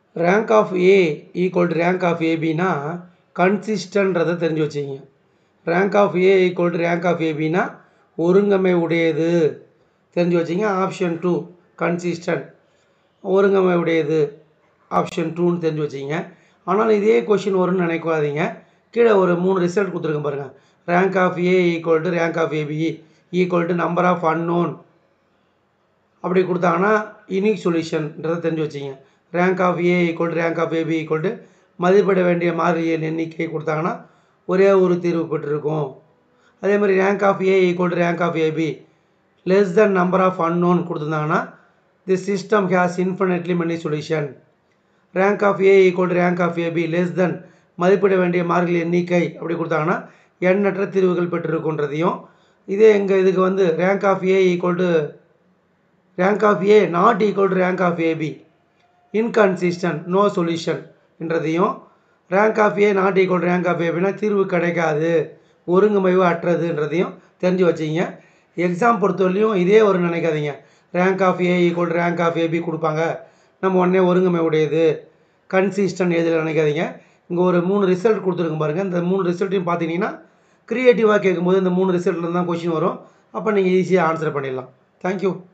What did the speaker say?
Rank of A equal to rank of ஏபினா கன்சிஸ்டன்றதை தெரிஞ்சு வச்சுக்கிங்க. Rank of A equal to rank of ஏபினா ஒருங்கமை உடையது தெரிஞ்சு வச்சிங்க. ஆப்ஷன் 2 கன்சிஸ்டன்ட் ஒருங்கமை உடையது ஆப்ஷன் 2ன்னு தெரிஞ்சு வச்சிங்க. ஆனால் இதே கொஷின் வரும்னு நினைக்காதீங்க. கீழே ஒரு 3 ரிசல்ட் கொடுத்துருக்கேன் பாருங்கள். Rank of A equal to rank of AB equal to number of unknown அப்படி கொடுத்தாங்கன்னா யூனிக் சொல்யூஷன்றதை தெரிஞ்சு வச்சிங்க. Rank of A equal to rank of AB equal to மதிப்பிட வேண்டிய மாறிலியின் எண்ணிக்கை கொடுத்தாங்கன்னா ஒரே ஒரு தீர்வு பெற்றிருக்கும். அதே மாதிரி rank of A equal to rank of AB less than number of unknown கொடுத்துருந்தாங்கன்னா the system has infinitely many solution. Rank of A equal to rank of AB less than மதிப்பிட வேண்டிய மாறிலி எண்ணிக்கை அப்படி கொடுத்தாங்கன்னா எண்ணற்ற தீர்வுகள் பெற்றிருக்குன்றதையும், இதே எங்கள் இதுக்கு வந்து rank of A equal to rank of A not equal to rank of AB inconsistent no solution என்றதையும், rank of A not equal to rank of ஏபினா தீர்வு கிடைக்காது ஒருங்கமைவு அற்றதுன்றதையும் தெரிஞ்சு வச்சிங்க. எக்ஸாம் பொறுத்தவரையிலையும் இதே ஒரு நினைக்காதீங்க. Rank of A equal to rank of AB கொடுப்பாங்க, நம்ம உடனே ஒருங்கமை உடையது கன்சிஸ்டன்ட் எதில் நினைக்காதீங்க. இங்கே ஒரு 3 ரிசல்ட் கொடுத்துருக்கும் பாருங்கள். இந்த 3 ரிசல்ட்டையும் பார்த்தீங்கன்னா க்ரியேட்டிவாக கேட்கும்போது இந்த 3 ரிசல்ட்டில் தான் கொஷின் வரும். அப்போ நீங்கள் ஈஸியாக ஆன்சர் பண்ணிடலாம். தேங்க்யூ.